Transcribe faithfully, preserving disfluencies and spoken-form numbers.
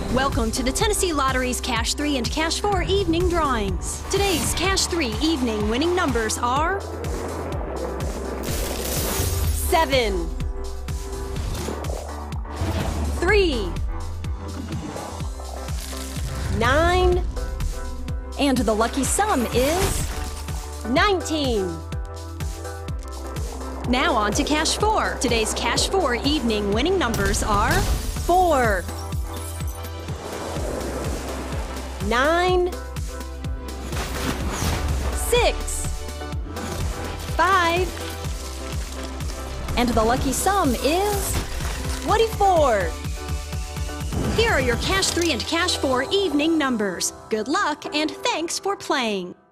Welcome to the Tennessee Lottery's Cash three and Cash four evening drawings. Today's Cash three evening winning numbers are seven, three, nine, and the lucky sum is nineteen. Now on to Cash four. Today's Cash four evening winning numbers are four, nine, six, five, and the lucky sum is twenty-four. Here are your Cash three and Cash four evening numbers. Good luck and thanks for playing.